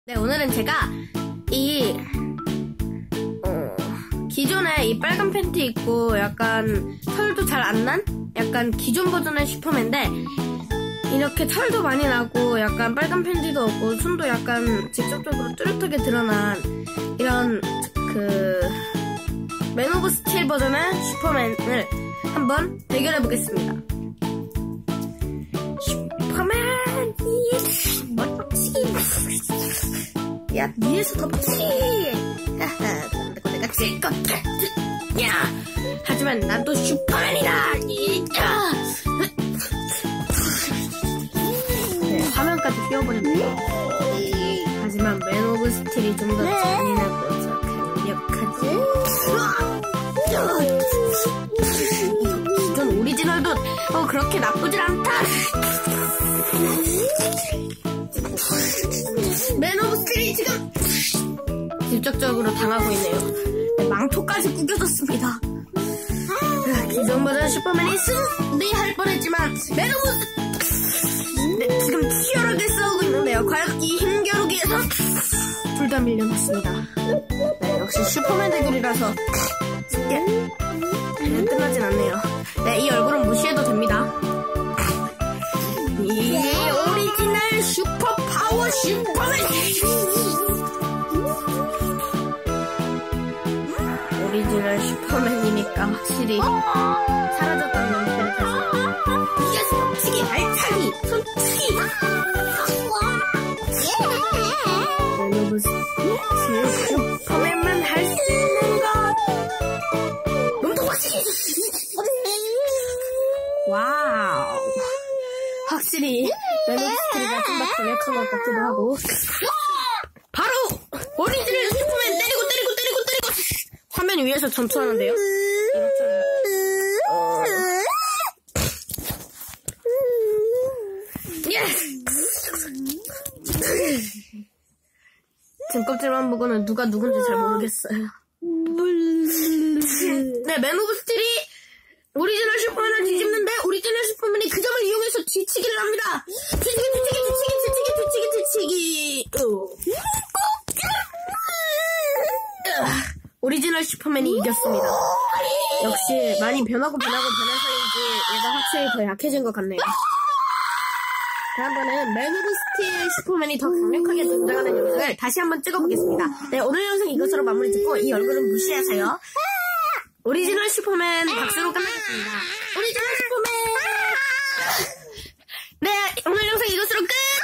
네, 오늘은 제가 기존에 이 빨간 팬티 입고 약간 털도 잘 안 난? 약간 기존 버전의 슈퍼맨인데 이렇게 털도 많이 나고 약간 빨간 팬티도 없고 손도 약간 직접적으로 뚜렷하게 드러난 이런 맨 오브 스틸 버전의 슈퍼맨을 한번 대결해보겠습니다. 슈퍼맨 멋지기 야 위에서 더 멋지기 내가 질 것 같아. 야 하지만 난 또 슈퍼맨이다. 네, 화면까지 휘어버렸네요. 하지만 맨 오브 스틸이 좀 더 잔인하고 더 강력하지. 기존 오리지널도 그렇게 나쁘질 않다. 맨 오브 스틸이 지금 직접적으로 당하고 있네요. 네, 망토까지 구겨졌습니다. 기존 버전 슈퍼맨이 승리할 뻔했지만 맨 오브 네, 지금 치열하게 싸우고 있는데요. 과연 이 힘겨루기에서 둘 다 밀려났습니다. 네, 역시 슈퍼맨 대결이라서 쉽게 끝나진 않네요. 네, 이 얼굴은 무시해도 됩니다. 이 오리지널 슈퍼 파워 슈퍼맨! 오리지널 슈퍼맨이니까 확실히 사라졌다는 연기를 해서 이게 손치기, 발차기, 손치기! 맨 오브 스틸 슈퍼맨만 할 수 있는 것! 몸통 박치기! 와우! 확실히 맨 오브 스틸이가 좀 더 강력한 것 같기도 하고 바로 오리지널 슈퍼맨 때리고 화면 위에서 전투하는데요. 등껍질만 보고는 누가 누군지 잘 모르겠어요. 네, 맨 오브 스틸이 오리지널 슈퍼맨을 뒤집는데 오리지널 슈퍼맨이 그 점을 이용해서 뒤치기를 합니다. 뒤치기. 오리지널 슈퍼맨이 이겼습니다. 역시 많이 변하고 변해서인지 얘가 확실히 더 약해진 것 같네요. 다음번에는 맨 오브 스틸 슈퍼맨이 더 강력하게 등장하는 영상을 다시 한번 찍어보겠습니다. 네, 오늘 영상 이것으로 마무리 짓고 이 얼굴은 무시하세요. 오리지널 슈퍼맨 박수로 끝나겠습니다. 오리지널 슈퍼맨! 네, 오늘 영상 이것으로